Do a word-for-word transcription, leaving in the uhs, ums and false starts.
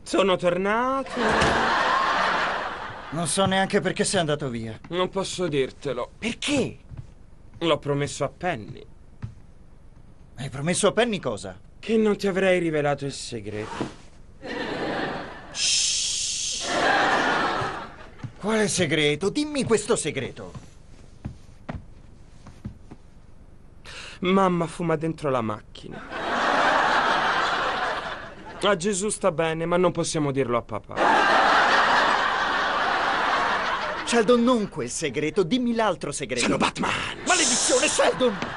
Sono tornato. Non so neanche perché sei andato via. Non posso dirtelo. Perché? L'ho promesso a Penny. Hai promesso a Penny cosa? Che non ti avrei rivelato il segreto. Shh. Quale segreto? Dimmi questo segreto. Mamma fuma dentro la macchina. A Gesù sta bene, ma non possiamo dirlo a papà. Sheldon, non quel segreto, dimmi l'altro segreto. Sono Batman! Maledizione, Sheldon!